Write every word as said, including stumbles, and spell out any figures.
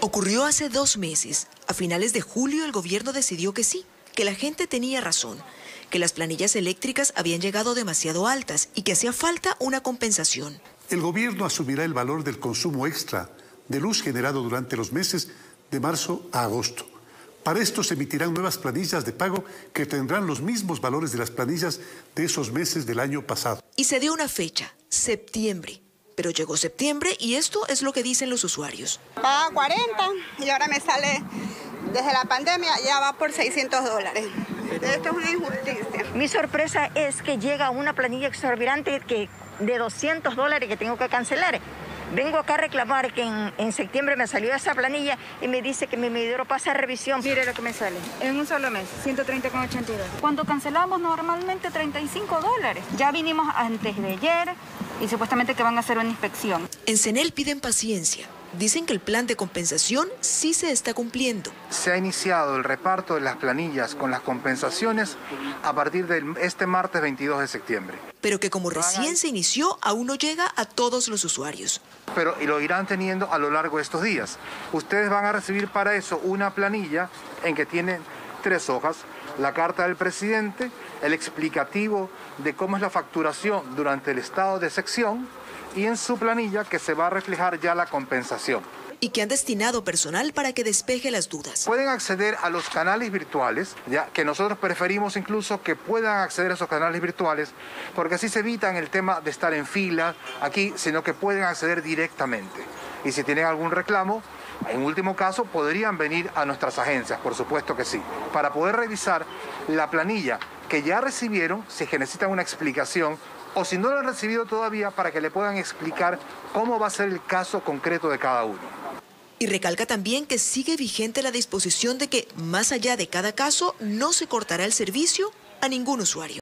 Ocurrió hace dos meses. A finales de julio el gobierno decidió que sí, que la gente tenía razón, que las planillas eléctricas habían llegado demasiado altas y que hacía falta una compensación. El gobierno asumirá el valor del consumo extra de luz generado durante los meses de marzo a agosto. Para esto se emitirán nuevas planillas de pago que tendrán los mismos valores de las planillas de esos meses del año pasado. Y se dio una fecha, septiembre. Pero llegó septiembre y esto es lo que dicen los usuarios. Paga cuarenta y ahora me sale, desde la pandemia ya va por seiscientos dólares. Esto es una injusticia. Mi sorpresa es que llega una planilla exorbitante que, de doscientos dólares que tengo que cancelar. Vengo acá a reclamar que en, en septiembre me salió esa planilla y me dice que mi medidor pasa a revisión. Mire lo que me sale, en un solo mes, ciento treinta con ochenta y dos. Cuando cancelamos normalmente treinta y cinco dólares. Ya vinimos antes de ayer y supuestamente que van a hacer una inspección. En CENEL piden paciencia. Dicen que el plan de compensación sí se está cumpliendo. Se ha iniciado el reparto de las planillas con las compensaciones a partir de este martes veintidós de septiembre. Pero que como recién se inició, aún no llega a todos los usuarios. Pero lo irán teniendo a lo largo de estos días. Ustedes van a recibir para eso una planilla en que tiene tres hojas: la carta del presidente, el explicativo de cómo es la facturación durante el estado de excepción y en su planilla que se va a reflejar ya la compensación. Y que han destinado personal para que despeje las dudas. Pueden acceder a los canales virtuales, ya que nosotros preferimos incluso que puedan acceder a esos canales virtuales, porque así se evitan el tema de estar en fila aquí, sino que pueden acceder directamente. Y si tienen algún reclamo, en último caso, podrían venir a nuestras agencias, por supuesto que sí, para poder revisar la planilla que ya recibieron, si es que necesitan una explicación, o si no lo han recibido todavía, para que le puedan explicar cómo va a ser el caso concreto de cada uno. Y recalca también que sigue vigente la disposición de que, más allá de cada caso, no se cortará el servicio a ningún usuario.